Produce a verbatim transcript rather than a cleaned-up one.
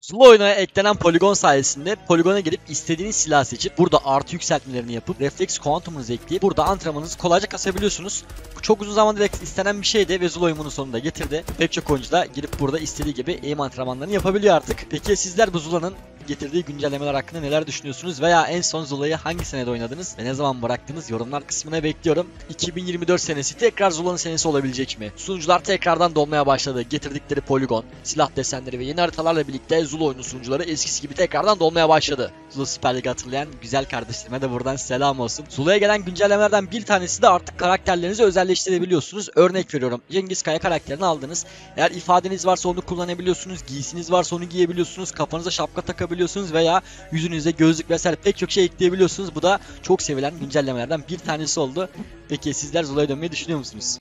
Zula oyuna eklenen poligon sayesinde poligona girip istediğiniz silahı seçip burada artı yükseltmelerini yapıp refleks kuantumunuzu ekleyip burada antrenmanınızı kolayca kasabiliyorsunuz. Bu çok uzun zamandır istenen bir şeydi ve Zula oyunun sonunda getirdi. Pek çok oyuncu da girip burada istediği gibi aim antrenmanlarını yapabiliyor artık. Peki sizler bu Zula'nın getirdiği güncellemeler hakkında neler düşünüyorsunuz veya en son Zula'yı hangi senede oynadınız ve ne zaman bıraktınız, yorumlar kısmına bekliyorum. iki bin yirmi dört senesi tekrar Zula'nın senesi olabilecek mi? Sunucular tekrardan dolmaya başladı. Getirdikleri poligon, silah desenleri ve yeni haritalarla birlikte Zula oyunu sunucuları eskisi gibi tekrardan dolmaya başladı. Zula Süper Lig'i hatırlayan güzel kardeşlerime de buradan selam olsun. Zula'ya gelen güncellemelerden bir tanesi de artık karakterlerinizi özelleştirebiliyorsunuz. Örnek veriyorum, Cengiz Kaya karakterini aldınız. Eğer ifadeniz varsa onu kullanabiliyorsunuz, giysiniz varsa onu giyebiliyorsunuz, kafanıza şapka takabiliyorsunuz veya yüzünüze gözlük vesaire pek çok şey ekleyebiliyorsunuz. Bu da çok sevilen güncellemelerden bir tanesi oldu. Peki sizler Zula'ya dönmeyi düşünüyor musunuz?